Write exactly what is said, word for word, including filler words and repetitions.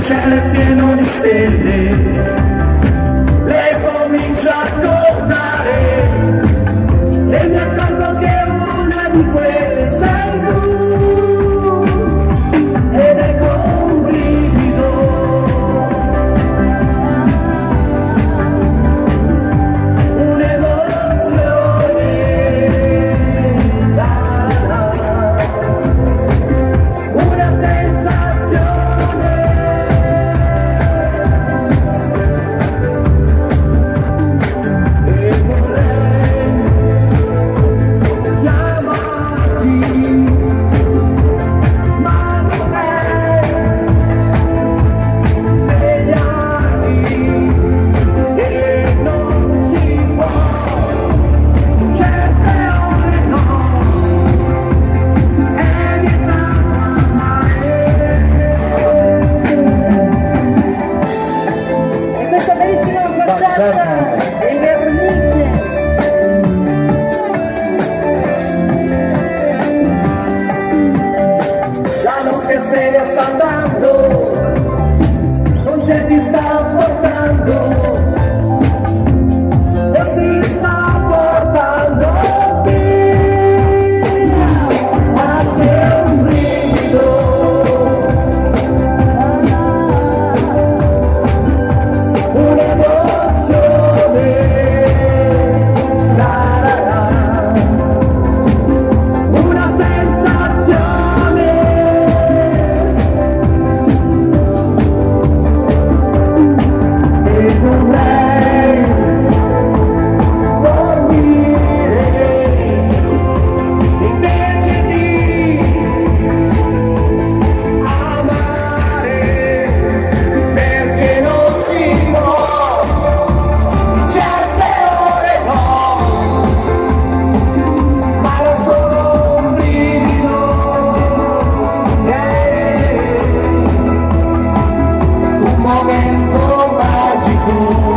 cielo è pieno di stelle, lei comincia a contare e mi accorgo che una di quelle sei tu, ed ecco un brivido, un'emozione, la, la, una sensazione. Il vernice. La notte se ne sta andando, non c'è ti sta portando e si sta portando via anche un brivido, un'emozione, la, la, la, una sensazione. E vorrei dormire invece di amare, perché non si può, in certe ore no, ma è solo un brivido, eh, un momento magico.